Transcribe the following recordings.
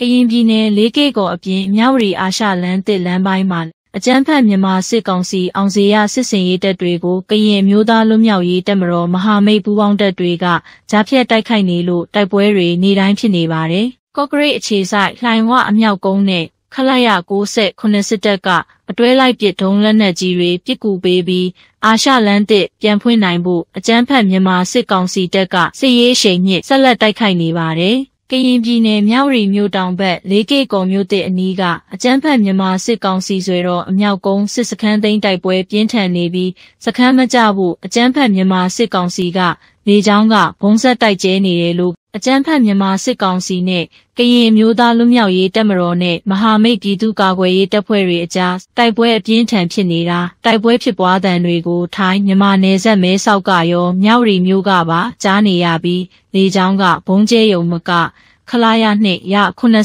ရင်ပြည်နယ်၄ကီကောအပြင်မြဝတီအာရှလမ်းသစ်လမ်းပိုင်းမှာအကြမ်းဖက်မြန်မာစစ်ကောင်စီအောင်ဇေယျစစ်စင်ရေးတပ်တွေကိုကရင်မျိုးသားလွတ်မြောက်ရေးတပ်မတော်မဟာမိတ်ပူးပေါင်းတပ်တွေကကြားဖြတ်တိုက်ခိုက်နေလို့တိုက်ပွဲတွေနေတိုင်းဖြစ်နေပါတယ်။ကော့ကရိတ်အခြေစိုက်လှိုင်ဝအမြောက်ကုန်းနဲ့ခလရ69စစ်တပ်ကအတွဲလိုက်ပစ်ဒုံးလက်နက်ကြီးတွေပစ်ကူပေးပြီးအာရှလမ်းသစ်ပြန်ဖွင့်နိုင်ဖို့အကြမ်းဖက်မြန်မာစစ်ကောင်စီတပ်ကစစ်ရေးရှိန်မြင့်ဆက်လက်တိုက်ခိုက်နေပါတယ်။ကရင်ပြည်နယ်မြဝတီမြို့တောင်ဘက်၄ကီကောမြို့သစ်အနီးကအကြမ်းဖက်မြန်မာစစ်ကောင်စီဆွဲတော်အမြောက်ကုန်းစစ်စခန်းသိမ်းတိုက်ပွဲပြင်းထန်နေပြီးစခန်းမကျဖို့အကြမ်းဖက်မြန်မာစစ်ကောင်စီကလေကြောင်းကဘုံဆက်တိုက်ကျဲနေတယ်လို့အကြမ်းဖက်မြန်မာစစ်ကောင်စီနဲ့ကရင်မျိုးသားလွတ်မြောက်ရေးတပ်မတော်နဲ့မဟာမိတ်ပြည်သူ့ကာကွယ်ရေးတပ်ဖွဲ့တွေအကြားတိုက်ပွဲအပြင်းထန်ဖြစ်နေတာတိုက်ပွဲဖြစ်ပွားတဲ့တွေကိုထိုင်းမြန်မာနယ်စပ်မဲဆောက်ကရောမြဝတီမြို့ကပါကြားနေရပြီးလေကြောင်းကဘုံကျဲယုံမကခလာရ2ရ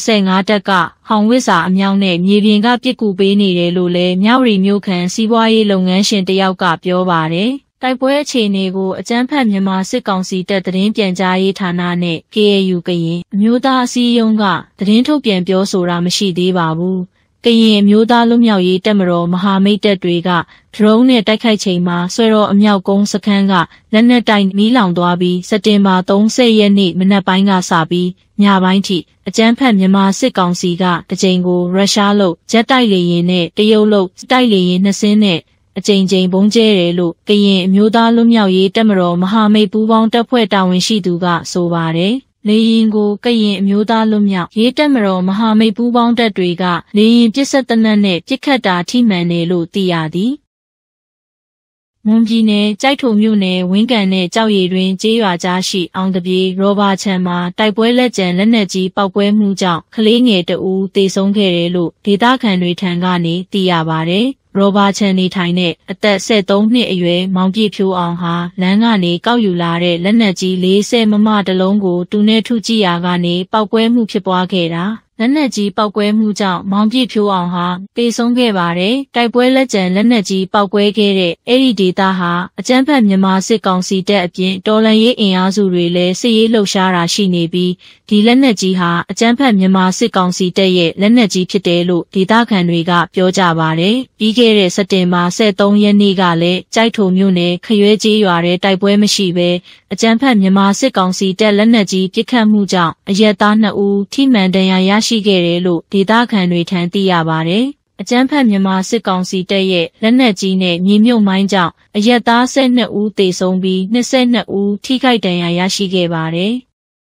85တက်ကဟောင်ဝစ်စာအမြောက်နဲ့မြေပြင်ကပြစ်ကူပေးနေတယ်လို့လည်းမြဝတီမြို့ခံစီးပွားရေးလုပ်ငန်းရှင်တယောက်ကပြောပါတယ်တိုက်ပွဲအခြေအနေကိုအကြမ်းဖက်မြန်မာစစ်ကောင်စီတပ်သတင်းပြန်ကြားရေးဌာနနဲ့ KAU ကရင်အမျိုးသားအစည်းအရုံးကသတင်းထုတ်ပြန်ပြောဆိုတာမရှိသေးပါဘူး။ကရင်အမျိုးသားလွတ်မြောက်ရေးတပ်မတော်မဟာမိတ်တပ်တွေကဒရုန်းနဲ့တိုက်ခိုက်ချိန်မှာဆွဲတော်အမြောက်ကုန်းစခန်းကလက်နက်တိုင်မီးလောင်သွားပြီးစက်တင်ဘာ30ရက်နေ့မနက်ပိုင်းကစပြီးညပိုင်းထိအကြမ်းဖက်မြန်မာစစ်ကောင်စီကတစ်ကြိမ်ကိုရုရှားလို့ဂျက်တိုက်လေယာဉ်နဲ့တရုတ်လို့တိုက်လေယာဉ်2စင်းနဲ့အကြိမ်ကြိမ်ဘုံကျဲတယ်လို့ကရင်အမျိုးသားလွတ်မြောက်ရေးတပ်မတော်မဟာမိတ်ပူးပေါင်းတပ်ဖွဲ့တာဝန်ရှိသူကဆိုပါတယ်။လေရင်ကိုကရင်အမျိုးသားလွတ်မြောက်ရေးတပ်မတော်မဟာမိတ်ပူးပေါင်းတပ်တွေကလေရင်ပစ်စက်တနက်နဲ့ပစ်ခတ်တာထိမှန်တယ်လို့သိရသည်။မွန်ပြည်နယ်ကြိုက်ထုံမြို့နယ်ဝင်းကန်နဲ့ကြောက်ရည်တွင်ကျေးရွာကြားရှိအောင်တပြေရောဘာချန်မှာတိုက်ပွဲလက်ကျန်လက်နက်ကြီးပောက်ကွဲမှုကြောင့်ကလေးငယ်တဦးသေဆုံးခဲ့တယ်လို့ဒေသခံတွေထံကနေသိရပါတယ်။ရောဘာချန်နေထိုင်တဲ့အသက်73နှစ်အရွယ်မောင်ပြည့်ဖြိုးအောင်ဟာလမ်းကနေကောက်ယူလာတဲ့လက်နက်ကြီး40မမတလုံးကိုတူနဲ့ထုကြည့်ရာကနေပောက်ကွဲမှုဖြစ်ပွားခဲ့တာလက်နက်ကြီးပောက်ကွဲမှုကြောင့်မောင်ပြည့်ဖြိုးအောင်ဟာသေဆုံးခဲ့ပါတယ်။တိုက်ပွဲလက်ကျန်လက်နက်ကြီးပောက်ကွဲခဲ့တဲ့အဲ့ဒီဒေသဟာအကြမ်းဖက်မြန်မာစစ်ကောင်စီတပ်အပြင်တော်လှန်ရေးအင်အားစုတွေလည်းစစ်ရေးလှုပ်ရှားတာရှိနေပြီးဒီလက်နက်ကြီးဟာအကြမ်းဖက်မြန်မာစစ်ကောင်စီတပ်ရဲ့လက်နက်ကြီးဖြစ်တယ်လို့ဒေသခံတွေကပြောကြပါတယ်။ပြီးခဲ့တဲ့စက်တင်ဘာ23ရက်နေ့ကလည်းကြိုက်ထုံမြို့နယ်ခရွဲကျေးရွာထဲတိုက်ပွဲမရှိဘဲအကြမ်းဖက်မြန်မာစစ်ကောင်စီတပ်လက်နက်ကြီးပစ်ခတ်မှုကြောင့်အရက်သား2ဦးထိမှန်ဒဏ်ရာရရှိခဲ့တယ်လို့ဒေသခံတွေထံသိရပါတယ်။အကြမ်းဖက်မြန်မာစစ်ကောင်စီတပ်ရဲ့လက်နက်ကြီးနဲ့မြေမြုပ်မိုင်းကြောင့်အရက်သား12ဦးသေဆုံးပြီး22ဦးထိခိုက်ဒဏ်ရာရရှိခဲ့ပါတယ်။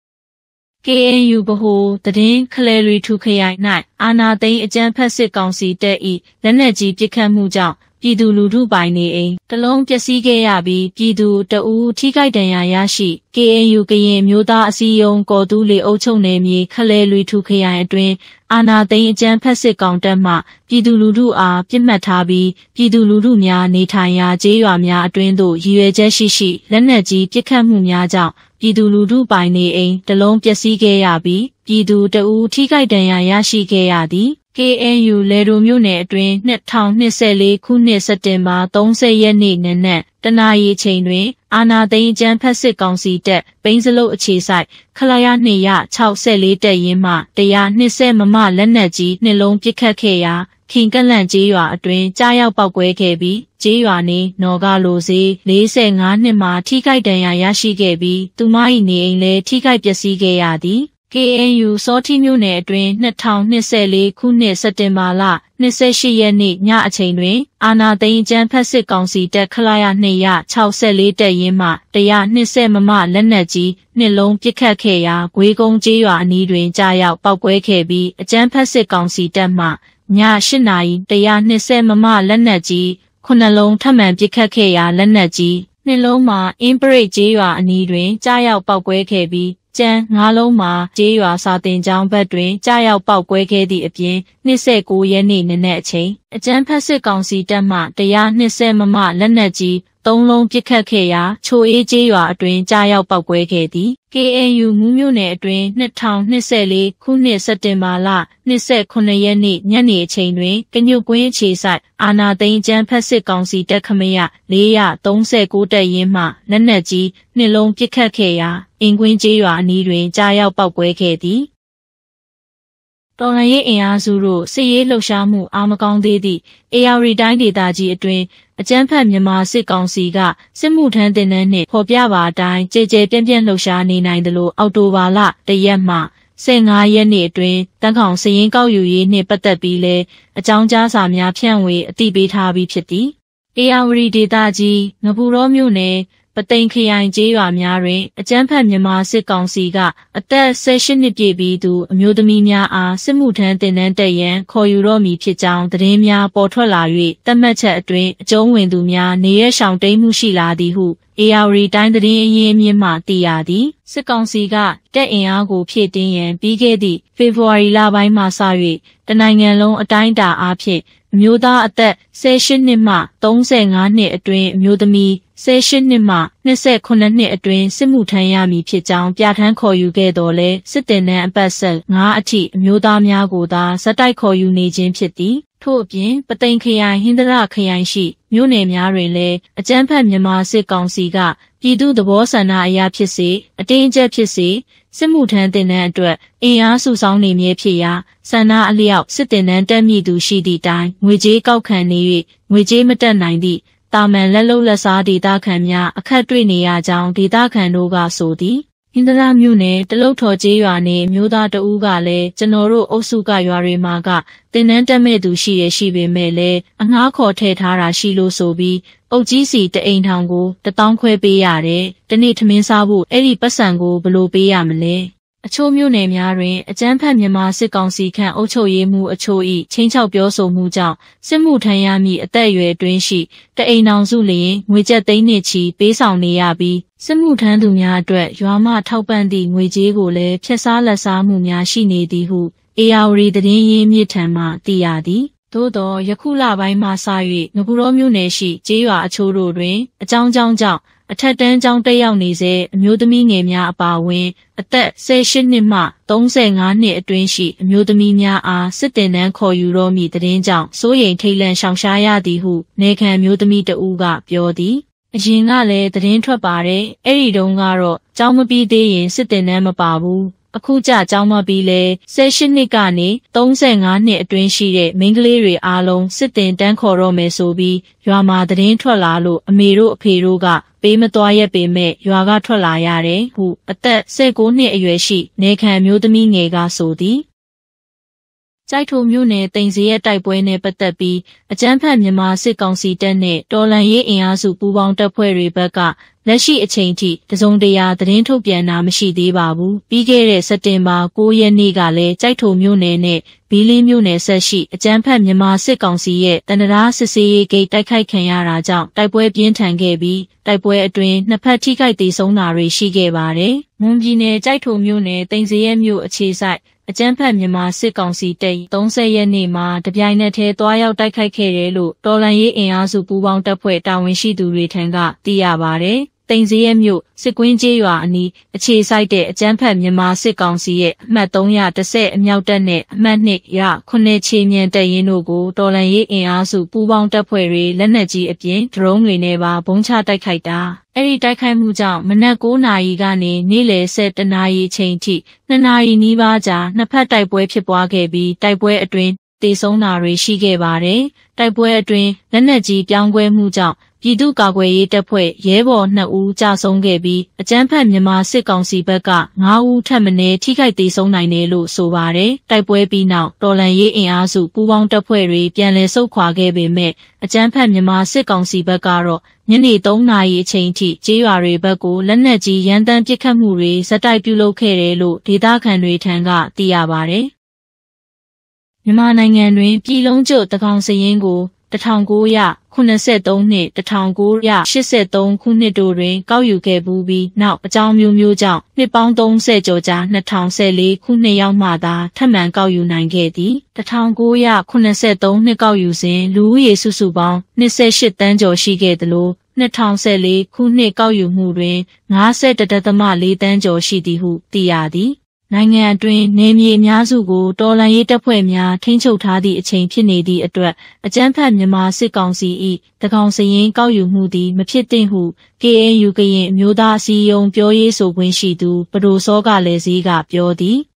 KNU ဗဟိုသတင်းခလဲရီထူခရိုင်၌အာနာသိန်းအကြမ်းဖက်စစ်ကောင်စီတပ်၏လက်နက်ကြီးပစ်ခတ်မှုကြောင့်ပြည်သူလူထုပိုင်နေအိမ်တစ်လုံးပျက်စီးခဲ့ရပြီးပြည်သူတအူးထိခိုက်ဒဏ်ရာရရှိ KNU ကရင်မျိုးသားအစည်းအရုံးကော်တူးလေအုပ်ချုပ်နယ်မြေခလဲရီထူခရိုင်အတွင်းအာနာသိန်းအကြမ်းဖက်စစ်ကောင်တပ်မှပြည်သူလူထုအားပြစ်မှတ်ထားပြီးပြည်သူလူထုများနေထိုင်ရာကျေးရွာများအတွင်းသို့ရည်ရွယ်ချက်ရှိလက်နက်ကြီးပစ်ခတ်မှုများကြောင့်ပြည်သူလူထုပိုင်နေအိမ်တစ်လုံးပျက်စီးခဲ့ရပြီးပြည်သူတအူးထိခိုက်ဒဏ်ရာရရှိခဲ့ရသည် KNU လေဒိုမြို့နယ်အတွင်း2024ခုနှစ်စက်တင်ဘာ30ရက်နေ့နနက်တနာရီချိန်တွင်အာနာသိန်းအကြမ်းဖက်စစ်ကောင်စီတပ်ပိန်းစလုတ်အခြေစိုက်ခလာရ2ရ64တပ်ရင်းမှ120မမလက်နက်ကြီးနှလုံးပစ်ခတ်ခဲ့ရာခင်ကလန့်ကျေးရွာအတွင်းကြားရောက်ပောက်ကွဲခဲ့ပြီးကျေးရွာနေနော်ကလိုစေး45နှစ်မှာထိခိုက်ဒဏ်ရာရရှိခဲ့ပြီးသူမ၏နေအိမ်လည်းထိခိုက်ပျက်စီးခဲ့ရသည် KNU စောတိမြို့နယ်အတွင်း2024ခုနှစ်စက်တင်ဘာလ28ရက်နေ့ညအချိန်တွင်အာနာသိန်းအကြမ်းဖက်စစ်ကောင်စီတပ်ခလာရ2ရ64တပ်ရင်းမှ120မမလက်နက်ကြီးနှလုံးပစ်ခတ်ခဲ့ရာဂွေကုန်းကျေးရွာအနီးတွင်ကြားရောက်ပောက်ကွဲခဲ့ပြီးအကြမ်းဖက်စစ်ကောင်စီတပ်မှည8နာရီ120မမလက်နက်ကြီး9လုံးထပ်မံပစ်ခတ်ခဲ့ရာလက်နက်ကြီးနှလုံးမှာအင်းပရိတ်ကျေးရွာအနီးတွင်ကြားရောက်ပောက်ကွဲခဲ့ပြီးကျန်း9လုံးမှာကျေးရွာစာတင်ကျောင်းဘက်တွင်ကြားရောက်ပောက်ကွဲခဲ့သည့်အပြင်29ရက်နေ့နနက်အချိန်အကြမ်းဖက်စစ်ကောင်စီတပ်မှ120မမလက်နက်ကြီး3လုံးပစ်ခတ်ခဲ့ရာချိုအေးကျေးရွာအတွင်းကြားရောက်ပောက်ကွဲခဲ့သည် KNU မူးမြို့နယ်အတွင်း2024ခုနှစ်စက်တင်ဘာလ29ရက်နေ့ညနေအချိန်တွင်ကညွတ်ကွင်းအခြေစိုက်အာနာသိန်းအကြမ်းဖက်စစ်ကောင်စီတပ်ခမရ439တပ်ရင်းမှလက်နက်ကြီး2လုံးပစ်ခတ်ခဲ့ရာအင်ကွင်းကျေးရွာအနီးတွင်ကြားရောက်ပောက်ကွဲခဲ့သည်တော်လှန်ရေးအင်အားစုတို့စစ်ရေးလှုပ်ရှားမှုအားမကောင်းသေးသည့်အေယာရီတိုင်းဒေသကြီးအတွင်းအကြမ်းဖက်မြန်မာစစ်ကောင်စီကစစ်မှုထမ်းတင်တဲ့နှင့်ဖော်ပြပါအတိုင်းကြည်ကြဲပြန့်ပြန့်လှုပ်ရှားနေနိုင်သလိုအောက်တိုဘာလ1ရက်မှ15ရက်နေ့အတွင်းတန်းခေါင်စရင်ကောက်ယူရေးနှင့်ပတ်သက်ပြီးလဲအကြောင်းကြားစာများဖြန့်ဝေအသိပေးထားပြီးဖြစ်သည်အေယာဝတီဒေသကြီးငပူတောမြို့နယ်ပသိမ်ခရိုင်ကျေးရွာများတွင်အကြမ်းဖက်မြန်မာစစ်ကောင်စီကအသက်18နှစ်ပြည့်ပြီးသူအမျိုးသမီးများအားစစ်မှုထမ်းတင်တန်းတက်ရန်ခေါ်ယူတော့မည်ဖြစ်ကြောင်းသတင်းများပေါ်ထွက်လာ၍တတ်မှတ်ချက်အတွင်းအကျုံးဝင်သူများနေရရှောင်တိမ်းမှုရှိလာသည်ဟုအေယာဝတီတိုင်းသတင်းအရင်းအမြစ်မှသိရသည်စစ်ကောင်စီကတပ်အင်အားကိုဖြည့်တင်းရန်ပြီးခဲ့သည့်ဖေဖော်ဝါရီလပိုင်းမှစ၍တနိုင်ငံလုံးအတိုင်းအတာအားဖြင့်အမျိုးသားအသက်18နှစ်မှ35နှစ်အတွင်းအမျိုးသမီး18နှစ်မှ28နှစ်အတွင်းစစ်မှုထမ်းရမည်ဖြစ်ကြောင်းပြဋ္ဌာန်းခေါ်ယူခဲ့တော်လဲစစ်တင်နှန်းအပတ်ဆက်9အထိအမျိုးသားများကိုသာဇက်တိုက်ခေါ်ယူနေခြင်းဖြစ်သည်ထို့အပြင်ပသိမ်ခရိုင်ဟင်္ဒရခရိုင်ရှိမြို့နယ်များတွင်လည်းအကြမ်းဖက်မြန်မာစစ်ကောင်စီကပြည်သူသဘောဆန္ဒအရဖြစ်စေအတင်းအကျပ်ဖြစ်စေစစ်မှုထမ်းတင်တဲ့အတွက်အင်အားစုဆောင်းနေမြဲဖြစ်ရာဆန္ဒအလျောက်စစ်တင်တန်းတက်မြည်သူရှိသည့်တိုင်ငွေကြေးကောက်ခံနေ၍ငွေကြေးမတက်နိုင်သည့်တာမန်လက်လုံးလက်စားဒေသခံများအခက်တွေ့နေရကြောင်းဒေသခံတို့ကဆိုသည်ဟင်္ဒရာမြို့နယ်တလုတ်ထော်ကျေးရွာနေမျိုးသားတဦးကလည်းကျွန်တော်တို့အုပ်စုကရွာတွေမှာကတင်နန်းတက်မဲ့သူရှိရရှိပေမဲ့လည်းအငှားခေါ်ထည့်ထားတာရှိလို့ဆိုပြီးအုပ်ကြီးစီတအိမ်ထောင်ကို1000ခွဲပေးရတယ်တနေ့ထမင်းစားဖို့အဲ့ဒီပတ်စံကိုဘယ်လိုပေးရမလဲအချို့မြို့နယ်များတွင်အကြမ်းဖက်မြန်မာစစ်ကောင်စီခန့်အုပ်ချုပ်ရေးမှုအချို့၏ချင်းချောက်ပြောဆိုမှုကြောင့်စစ်မှုထမ်းရမည့်အသက်အရွယ်တွင်ရှိတအိမ်ထောင်စုလျင်ငွေကျပ်သိန်းနှစ်ချီပေးဆောင်နေရပြီးစစ်မှုထမ်းသူများအတွက်ရွာမှထောက်ပံ့သည့်ငွေကြေးကိုလည်းဖျက်စားလက်စားမှုများရှိနေသည်ဟုအေယာဝတီသတင်းရင်းမြစ်ထံမှသိရသည်သို့သောယခုလပိုင်းမှစ၍ငပူတောမြို့နယ်ရှိကျေးရွာအချို့တို့တွင်အကြောင်းကြောင့်အထက်တန်းကျောင်းတက်ရောက်နေစေအမျိုးသမီးငယ်များအပါအဝင်အသက်18နှစ်မှ35နှစ်အတွင်းရှိအမျိုးသမီးများအားစစ်တင်တန်းခေါ်ယူတော့မည့်သတင်းကြောင့်စိုးရိမ်ထိတ်လန့်ရှောင်ရှားရသည်ဟုနေခံမျိုးသမီးတဦးကပြောသည်အရင်ကလည်းသတင်းထွက်ပါတယ်အဲ့ဒီတုန်းကတော့ကျောင်းမပြီးသေးရင်စစ်တင်တန်းမပါဘူးအခုကျကျောင်းမပြီးလဲ18နှစ်ကနေ35နှစ်အတွင်းရှိတဲ့မိန်းကလေးတွေအားလုံးစစ်တင်တန်းခေါ်တော့မယ်ဆိုပြီးရွာမှာသတင်းထွက်လာလို့အမေတို့အဖေတို့ကပေးမသွားရက်ပေမဲ့ရွာကထွက်လာရတယ်ဟုအသက်19နှစ်အရွယ်ရှိနေခံမျိုးသမီးငယ်ကဆိုသည်ကျိုက်ထိုမြို့နယ်တိန်စရဲတိုက်ပွဲနဲ့ပတ်သက်ပြီးအကြမ်းဖက်မြန်မာစစ်ကောင်စီတပ်နဲ့တော်လှန်ရေးအင်အားစုပူးပေါင်းတပ်ဖွဲ့တွေဘက်ကလက်ရှိအချိန်ထိတစုံတရာသတင်းထုတ်ပြန်တာမရှိသေးပါဘူးပြီးခဲ့တဲ့စက်တင်ဘာ9ရက်နေ့ကလည်းကျိုက်ထိုမြို့နယ်နဲ့ဘီလင်းမြို့နယ်ဆက်ရှိအကြမ်းဖက်မြန်မာစစ်ကောင်စီရဲ့တနင်္လာစစ်စေးရေးဂိတ်တိုက်ခိုက်ခံရတာကြောင့်တိုက်ပွဲပြင်းထန်ခဲ့ပြီးတိုက်ပွဲအတွင်းနှစ်ဖက်ထိခိုက်ဒေဆုံးတာတွေရှိခဲ့ပါတယ်မွန်ပြည်နယ်ကျိုက်ထိုမြို့နယ်တိန်စရဲမြို့အခြေစိုက်အကြမ်းဖက်မြန်မာစစ်ကောင်စီတပ်30ရက်နေ့မှာတပြိုင်နက်တည်းတွားရောက်တိုက်ခိုက်ခဲ့တယ်လို့တော်လှန်ရေးအင်အားစုပူးပေါင်းတပ်ဖွဲ့တာဝန်ရှိသူတွေထံကသိရပါတယ်။တိန်စရဲမြို့စစ်ကွင်းကျေးရွာအနီးအခြေစိုက်တဲ့အကြမ်းဖက်မြန်မာစစ်ကောင်စီရဲ့အမှတ်310အမြောက်တပ်နဲ့အမှတ်2ရ9ချေမြန်တပ်ရင်းတို့ကိုတော်လှန်ရေးအင်အားစုပူးပေါင်းတပ်ဖွဲ့တွေလက်နက်ကြီးအပြင်ဒရုန်းတွေနဲ့ပါဘုံချတိုက်ခိုက်တာအဲ့ဒီတိုက်ခိုက်မှုကြောင့်မနက်9နာရီကနေနေ့လယ်7နာရီအချိန်ထိ2နာရီနီးပါးကြာနှစ်ဖက်တိုက်ပွဲဖြစ်ပွားခဲ့ပြီးတိုက်ပွဲအတွင်းတေဆုံးတာတွေရှိခဲ့ပါတယ်။တိုက်ပွဲအတွင်းလက်နက်ကြီးပြောင်းကွဲမှုကြောင့်ပြည်သူ့ကာကွယ်ရေးတပ်ဖွဲ့ရဲဘော်2ဦးကြာဆုံးခဲ့ပြီးအကြမ်းဖက်မြန်မာစစ်ကောင်စီဘက်က9ဦးထပ်မံထိခိုက်ဒေဆုံးနိုင်တယ်လို့ဆိုပါတယ်။တိုက်ပွဲပြီးနောက်တော်လှန်ရေးအင်အားစုပူးပေါင်းတပ်ဖွဲ့တွေပြန်လည်ဆုတ်ခွာခဲ့ပေမဲ့အကြမ်းဖက်မြန်မာစစ်ကောင်စီဘက်ကတော့ညနေ3နာရီအချိန်ထိကျေးရွာတွေဘက်ကိုလက်နက်ကြီးရန်တမ်းပစ်ခတ်မှုတွေဇက်တိုက်ပြုလုပ်ခဲ့တယ်လို့ဒေသခံတွေထံကသိရပါတယ်။မြန်မာနိုင်ငံတွင်ပြည်လုံးကျွတ်တကောင်စရင်ကို1983နှစ်1983ခုနှစ်တို့တွင်ကောက်ယူခဲ့ပူးပြီးနောက်အကြောင်းမျိုးမျိုးကြောင့်နှစ်ပေါင်း30ကျော်ကြာ2014ခုနှစ်ရောက်မှသာထပ်မံကောက်ယူနိုင်ခဲ့သည်1983နှစ်ကောက်ယူစဉ်လူဦးရေစုစုပေါင်း28တန်းကျော်ရှိခဲ့သလို2014ခုနှစ်ကောက်ယူမှုတွင်51.4တန်းကျော်ရှိသည်ဟုသိရသည်နိုင်ငံအတွင်းနေမြေအများစုကိုတော်လှန်ရေးတပ်ဖွဲ့များထိန်းချုပ်ထားသည့်အချိန်ဖြစ်နေသည့်အတွက်အကြမ်းဖက်မြန်မာစစ်ကောင်စီ၏တကောင်စရင်ကောက်ယူမှုသည်မဖြစ်သင့်ဟု KNU ကရင်အမျိုးသားအစည်းအရုံးပြောရေးဆိုခွင့်ရှိသူပဒိုစောကလည်းစည်းကပြောသည်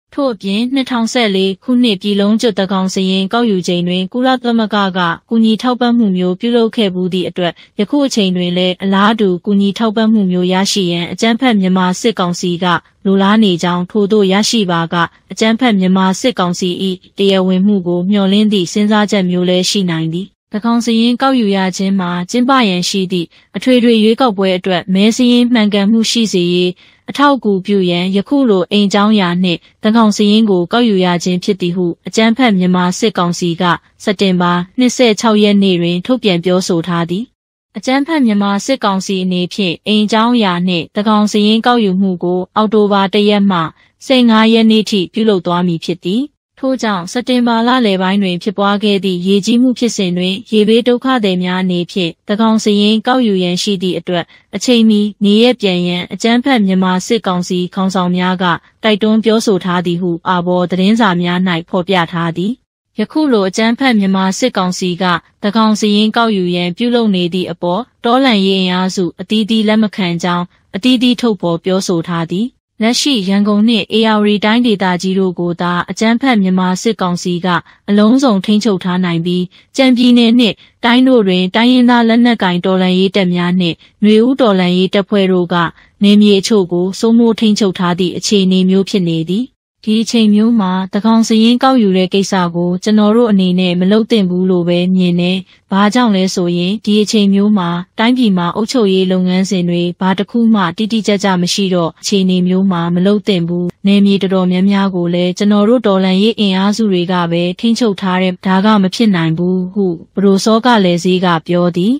ထို့အပြင်2014ခုနှစ်ပြည်လုံးကျွတ်တကောင်စာရင်းကောက်ယူချိန်တွင်ကုလသမဂ္ဂကကူညီထောက်ပံ့မှုမျိုးပြုလုပ်ခဲ့မှုသည့်အတွက်ယခုအချိန်တွင်လည်းအလားတူကူညီထောက်ပံ့မှုမျိုးရရှိရန်အကြမ်းဖက်မြန်မာစစ်ကောင်စီကလိုလားနေကြောင်းထို့သို့ရရှိပါကအကြမ်းဖက်မြန်မာစစ်ကောင်စီ၏တရားဝင်မှုကိုမျှော်လင့်သည့်စဉ်းစားချက်မျိုးလည်းရှိနိုင်သည်တကောင်စာရင်းကောက်ယူရခြင်းမှာကျင်းပရန်ရှိသည့်အထွေထွေရွေးကောက်ပွဲအတွက်မဲစာရင်းမှန်ကန်မှုရှိစေရေးအထောက်အကူပြုရန်ယခုလိုအိမ်ကြောင်းရာနှင့်တကောင်စာရင်းကိုကောက်ယူရခြင်းဖြစ်သည်ဟုအကြမ်းဖက်မြန်မာစစ်ကောင်စီကစက်တင်ဘာ26ရက်နေ့တွင်ထုတ်ပြန်ပြောဆိုထားသည်အကြမ်းဖက်မြန်မာစစ်ကောင်စီအနေဖြင့်အိမ်ကြောင်းရာနှင့်တကောင်စာရင်းကောက်ယူမှုကိုအောက်တိုဘာ1ရက်မှ15ရက်နေ့ထိပြုလုပ်သွားမည်ဖြစ်သည်ထို့ကြောင့်စက်တင်ဘာလလယ်ပိုင်းတွင်ဖြစ်ပွားခဲ့သည့်ရေကြီးမှုဖြစ်စဉ်တွင်ရေဘေးဒုက္ခသည်များအနေဖြင့်တကောင်စာရင်းကောက်ယူရန်ရှိသည့်အတွက်အချိန်မီနေရပြန်ရန်အကြမ်းဖက်မြန်မာစစ်ကောင်စီခေါင်းဆောင်များကတိုက်တွန်းပြောဆိုထားသည်ဟုအာဘော်သတင်းစာများ၌ဖော်ပြထားသည်ယခုလိုအကြမ်းဖက်မြန်မာစစ်ကောင်စီကတကောင်စာရင်းကောက်ယူရန်ပြုလုပ်နေသည့်အပေါ်တော်လှန်ရေးအင်အားစုအသီးသီးလက်မခံကြောင်းအသီးသီးထုတ်ဖော်ပြောဆိုထားသည်လက်ရှိရန်ကုန်နှင့် AR တိုင်းဒေသကြီးတို့ကိုသာအကြမ်းဖက်မြန်မာစစ်ကောင်စီကအလုံးစုံထိန်းချုပ်ထားနိုင်ပြီးကြံပြည်နယ်နှင့်တိုင်းတို့တွင်တိုင်းရင်းသားလက်နက်ကင်တော်လှန်ရေးတပ်များနှင့်ຫນွေဦးတော်လှန်ရေးတပ်ဖွဲ့တို့ကနေမြေအချို့ကိုစိုးမိုးထိန်းချုပ်ထားသည့်အခြေအနေမျိုးဖြစ်နေသည်ဒီအချိန်မျိုးမှာတကောင်စရင်ကောက်ယူတဲ့ကိစ္စကိုကျွန်တော်တို့အနေနဲ့မလုပ်သင့်ဘူးလို့ပဲမြင်နေ။ဘာကြောင့်လဲဆိုရင်ဒီအချိန်မျိုးမှာတိုင်းပြည်မှာအုပ်ချုပ်ရေးလုပ်ငန်းစဉ်တွေဘာတစ်ခုမှတိတိကျကျမရှိတော့အခြေအနေမျိုးမှာမလုပ်သင့်ဘူး။နေမြေတော်တော်များများကိုလည်းကျွန်တော်တို့တော်လှန်ရေးအင်အားစုတွေကပဲထိန်းချုပ်ထားတဲ့ဒါကမဖြစ်နိုင်ဘူးဟုဘရိုစောကလည်းဈေးကပြောသည်။